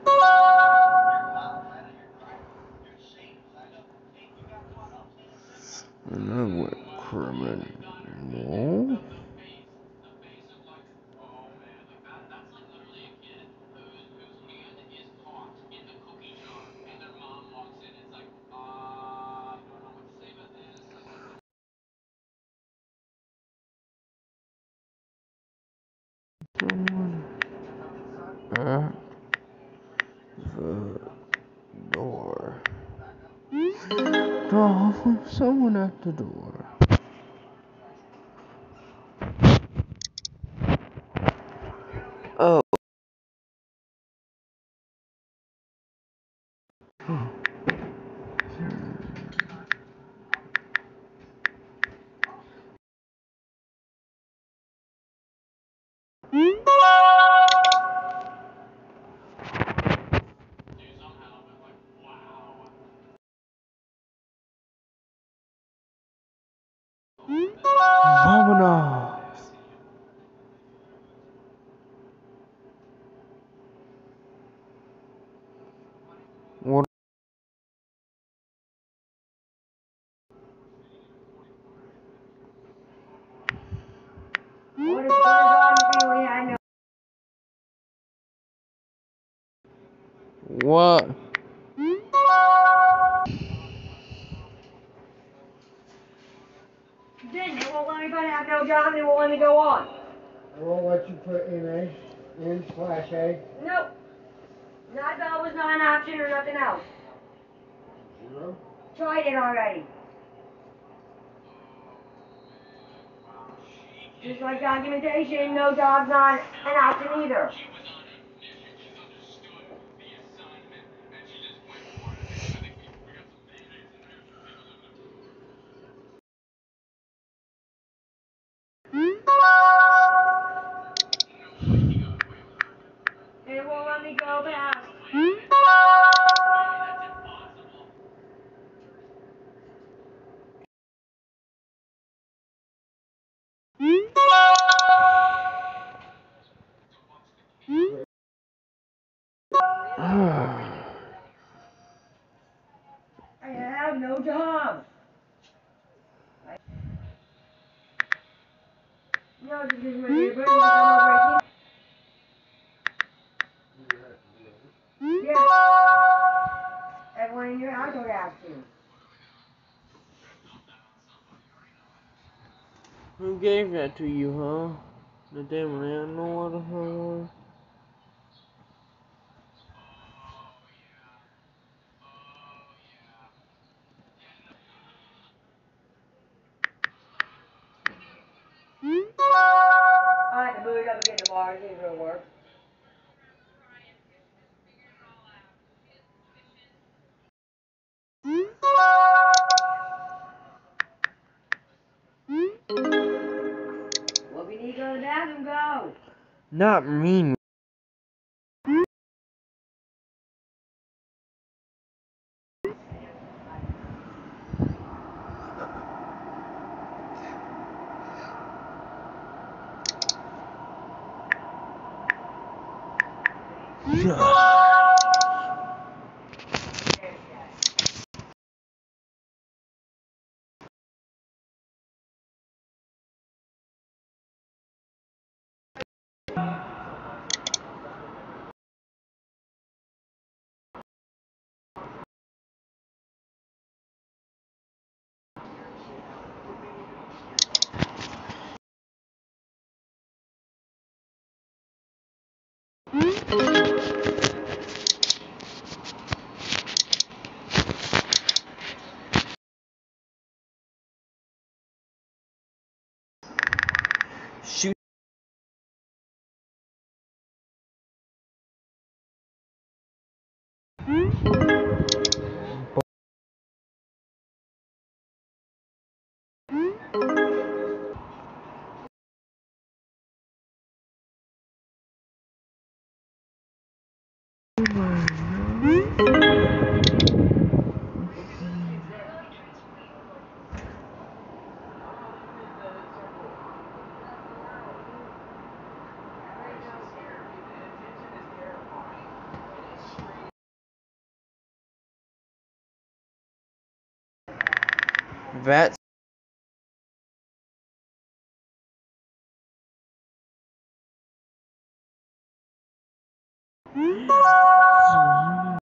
And I went criminal. At the door. No, someone at the door. Oh. Vámonos. What? What is going on, Billy? I know. What? Then they won't let me have no job, they won't let me go on. They won't let you put MA in/A. Nope. Not that was not an option or nothing else. 0. Tried it already. Just like documentation, no job's not an option either. They won't let me go past. I have no job. No, this is when you're going to come over here. Yes. Everyone in your household has to. Who gave that to you, huh? The damn landlord or someone? I had to boot it up and get in the bar. It ain't gonna work. Well, if you need to go to the bathroom, go. Not me. Shoot. That's